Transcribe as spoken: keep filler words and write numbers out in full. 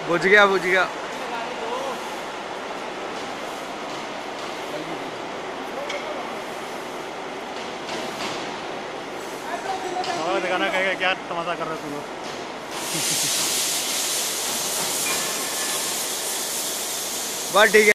बुझ गया बुझ गया। दिखाना कहेगा क्या तमाशा कर रहे हो तुम लोग। बस ठीक है।